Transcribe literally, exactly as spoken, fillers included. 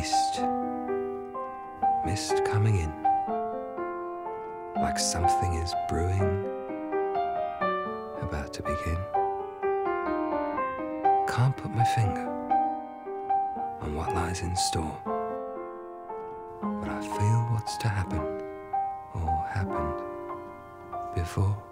east, mist coming in, like something is brewing, about to begin. Can't put my finger on what lies in store, but I feel what's to happen, or happened before.